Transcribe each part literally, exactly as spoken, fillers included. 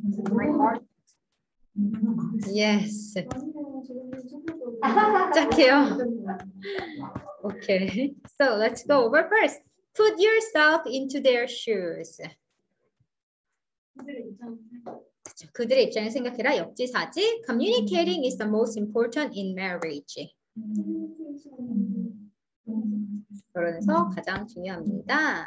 My heart. Yes. 착해요. Okay. So let's go over first. Put yourself into their shoes. 그들의 입장을 생각해라. 역지사지. Communicating is the most important in marriage. 결혼에서 가장 중요합니다.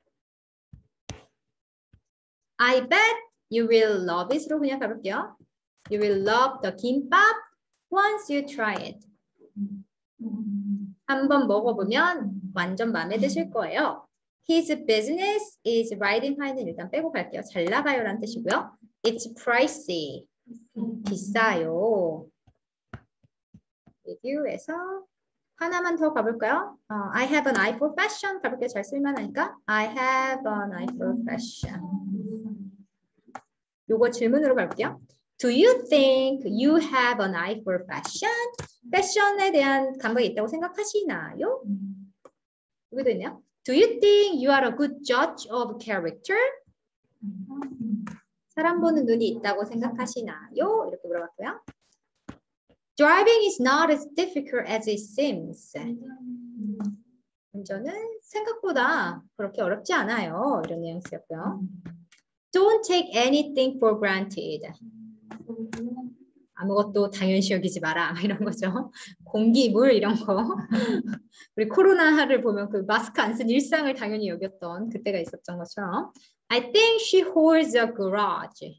I bet you will love it으로 그냥 가볼게요. You will love the 김밥 once you try it. 한번 먹어보면 완전 마음에 드실 거예요. His business is riding high는 일단 빼고 갈게요. 잘 나가요라는 뜻이고요. It's pricey. 비싸요. 리뷰에서 하나만 더 가볼까요? Uh, I have an eye for fashion. 가볼게요. 잘 쓸만하니까. I have an eye for fashion. 요거 질문으로 갈게요. Do you think you have an eye for fashion? 패션에 대한 감각이 있다고 생각하시나요? 여기도 있네요. Do you think you are a good judge of character? 사람 보는 눈이 있다고 생각하시나요? 이렇게 물어봤고요. Driving is not as difficult as it seems. 운전은 생각보다 그렇게 어렵지 않아요. 이런 뉘앙스였고요. Don't take anything for granted. 아무것도 당연시 여기지 마라. 이런 거죠. 공기, 물 이런 거. 우리 코로나를 보면 그 마스크 안 쓴 일상을 당연히 여겼던 그때가 있었던 것처럼. I think she holds a grudge.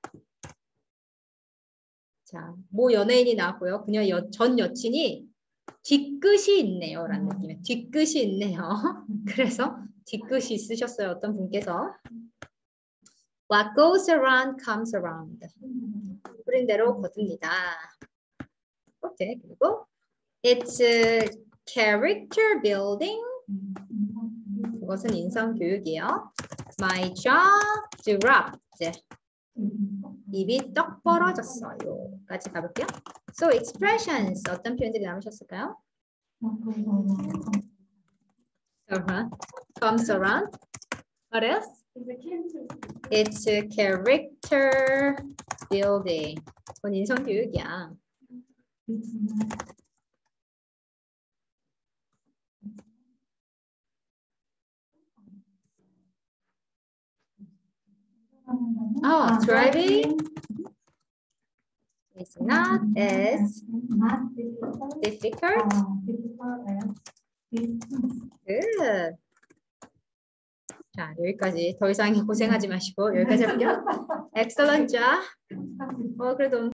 자, 모 연예인이 나왔고요. 그녀 여, 전 여친이 뒤끝이 있네요. 라는 느낌의 뒤끝이 있네요. 그래서 뒤끝이 있으셨어요. 어떤 분께서. What goes around comes around. 뿌린 대로 거둡니다. 오케이. 그리고 it's a character building. 그것은 인성 교육이에요. My jaw dropped. 입이 떡 벌어졌어요. 까지 가볼게요. So expressions 어떤 표현들이 남으셨을까요? Around, comes around. What else? It's a character building. 그건 인성 교육이야. Oh, driving is not as difficult. Good. 자, 여기까지 더 이상 고생하지 마시고 여기까지 할게요. Excellent job. 어, 그래도